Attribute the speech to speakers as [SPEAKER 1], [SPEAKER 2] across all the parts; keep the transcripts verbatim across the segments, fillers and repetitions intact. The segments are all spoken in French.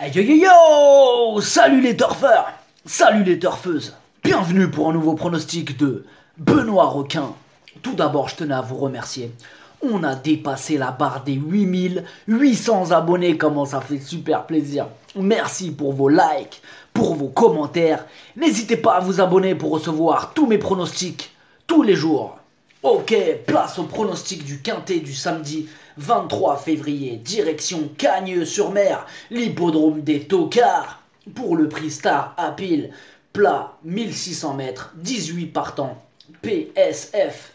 [SPEAKER 1] Yo yo yo! Salut les turfeurs! Salut les turfeuses! Bienvenue pour un nouveau pronostic de Benoît Requin. Tout d'abord, je tenais à vous remercier. On a dépassé la barre des huit mille huit cents abonnés, comment ça fait super plaisir. Merci pour vos likes, pour vos commentaires. N'hésitez pas à vous abonner pour recevoir tous mes pronostics tous les jours. Ok, place au pronostic du quintet du samedi vingt-trois février, direction Cagnes-sur-Mer, l'hippodrome des Tocards. Pour le prix Star à pile, plat mille six cents mètres, dix-huit partants, P S F.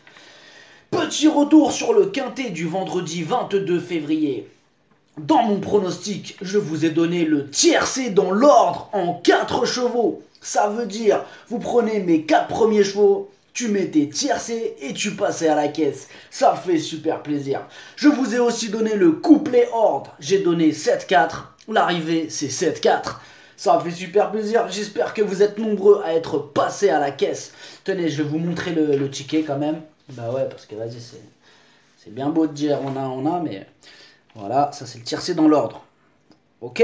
[SPEAKER 1] Petit retour sur le quintet du vendredi vingt-deux février. Dans mon pronostic, je vous ai donné le tiercé dans l'ordre en quatre chevaux. Ça veut dire, vous prenez mes quatre premiers chevaux, tu mettais tiercé et tu passais à la caisse. Ça fait super plaisir. Je vous ai aussi donné le couplet ordre. J'ai donné sept quatre. L'arrivée, c'est sept quatre. Ça fait super plaisir. J'espère que vous êtes nombreux à être passés à la caisse. Tenez, je vais vous montrer le, le ticket quand même. Bah ouais, parce que vas-y, c'est, c'est bien beau de dire on a, on a, mais voilà, ça c'est le tiercé dans l'ordre. Ok?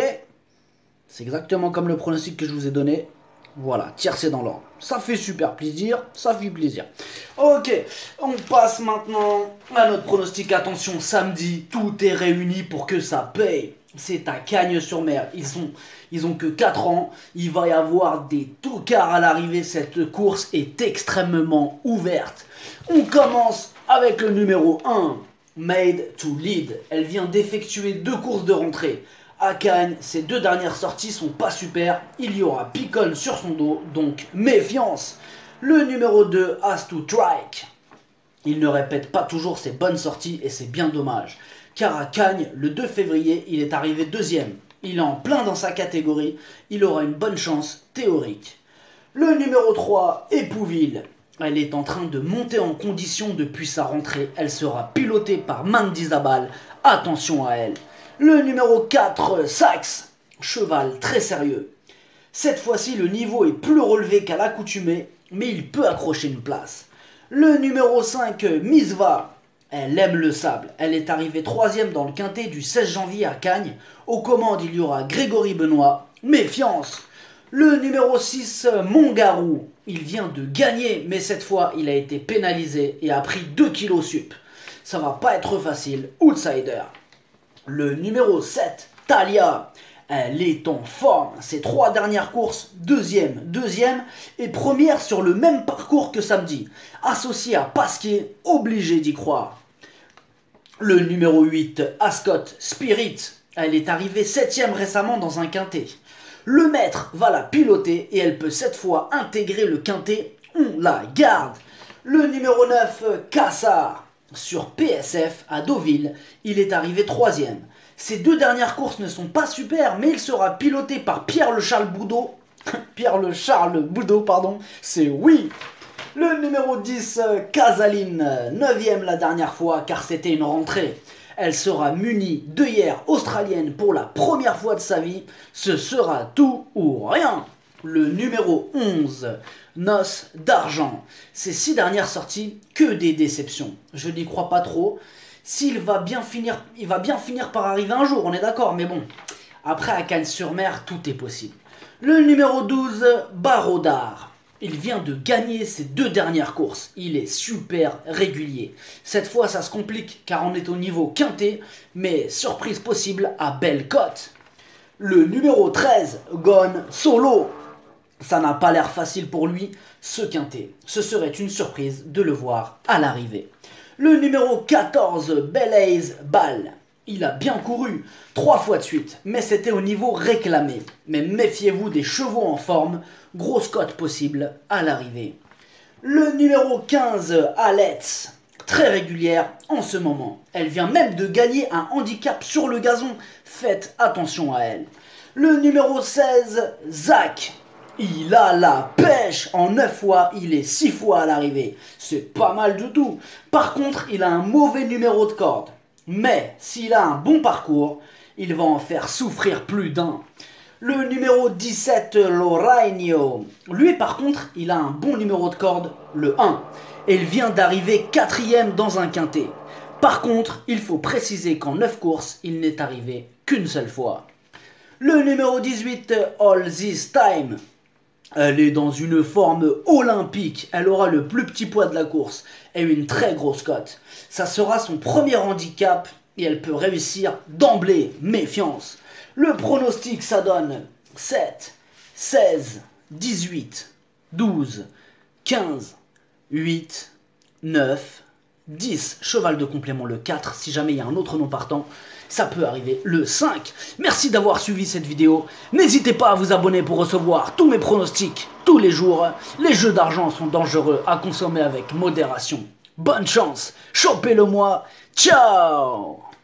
[SPEAKER 1] C'est exactement comme le pronostic que je vous ai donné. Voilà, tiercé dans l'ordre. Ça fait super plaisir, ça fait plaisir. Ok, on passe maintenant à notre pronostic. Attention, samedi, tout est réuni pour que ça paye. C'est à Cagnes-sur-Mer. Ils ont, ils ont que quatre ans. Il va y avoir des tocards à l'arrivée. Cette course est extrêmement ouverte. On commence avec le numéro un, Made to Lead. Elle vient d'effectuer deux courses de rentrée. À Cannes, ses deux dernières sorties sont pas super. Il y aura Picon sur son dos, donc méfiance. Le numéro deux, Has to Strike. Il ne répète pas toujours ses bonnes sorties et c'est bien dommage. Car à Cannes, le deux février, il est arrivé deuxième. Il est en plein dans sa catégorie. Il aura une bonne chance théorique. Le numéro trois, Épouville. Elle est en train de monter en condition depuis sa rentrée. Elle sera pilotée par Mandy Zabal. Attention à elle. Le numéro quatre, Saxe, cheval très sérieux. Cette fois-ci, le niveau est plus relevé qu'à l'accoutumée, mais il peut accrocher une place. Le numéro cinq, Misva, elle aime le sable. Elle est arrivée troisième dans le quintet du seize janvier à Cagnes. Aux commandes, il y aura Grégory Benoît. Méfiance. Le numéro six, Mongarou, il vient de gagner, mais cette fois, il a été pénalisé et a pris deux kilos sup. Ça va pas être facile. Outsider. Le numéro sept, Talia, elle est en forme. Ses trois dernières courses, deuxième, deuxième et première sur le même parcours que samedi. Associée à Pasquier, obligé d'y croire. Le numéro huit, Ascot Spirit, elle est arrivée septième récemment dans un quintet. Le maître va la piloter et elle peut cette fois intégrer le quintet. On la garde. Le numéro neuf, Cassard. Sur P S F à Deauville, il est arrivé troisième. Ses deux dernières courses ne sont pas super, mais il sera piloté par Pierre Le Charles Boudot. Pierre Le Charles Boudot, pardon, c'est oui. Le numéro dix, Casaline, neuvième la dernière fois, car c'était une rentrée. Elle sera munie d'œillères australiennes pour la première fois de sa vie. Ce sera tout ou rien. Le numéro onze, Noce d'argent. Ces six dernières sorties, que des déceptions. Je n'y crois pas trop. S'il va bien finir, il va bien finir par arriver un jour, on est d'accord, mais bon. Après, à Cannes-sur-Mer, tout est possible. Le numéro douze, Barodard. Il vient de gagner ses deux dernières courses. Il est super régulier. Cette fois, ça se complique, car on est au niveau quintet, mais surprise possible à belle cote. Le numéro treize, Gone Solo. Ça n'a pas l'air facile pour lui, ce quintet. Ce serait une surprise de le voir à l'arrivée. Le numéro quatorze, Belaise Ball. Il a bien couru, trois fois de suite, mais c'était au niveau réclamé. Mais méfiez-vous des chevaux en forme, grosse cote possible à l'arrivée. Le numéro quinze, Alex. Très régulière en ce moment. Elle vient même de gagner un handicap sur le gazon. Faites attention à elle. Le numéro seize, Zach. Il a la pêche. En neuf fois, il est six fois à l'arrivée. C'est pas mal du tout. Par contre, il a un mauvais numéro de corde. Mais s'il a un bon parcours, il va en faire souffrir plus d'un. Le numéro dix-sept, Lorraino. Lui, par contre, il a un bon numéro de corde, le un. Et il vient d'arriver quatrième dans un quintet. Par contre, il faut préciser qu'en neuf courses, il n'est arrivé qu'une seule fois. Le numéro dix-huit, All This Time. Elle est dans une forme olympique. Elle aura le plus petit poids de la course et une très grosse cote. Ça sera son premier handicap et elle peut réussir d'emblée. Méfiance. Le pronostic, ça donne sept, seize, dix-huit, douze, quinze, huit, neuf, dix. Cheval de complément le quatre. Si jamais il y a un autre nom partant, ça peut arriver le cinq. Merci d'avoir suivi cette vidéo. N'hésitez pas à vous abonner pour recevoir tous mes pronostics tous les jours. Les jeux d'argent sont dangereux à consommer avec modération. Bonne chance, chopez-le moi. Ciao.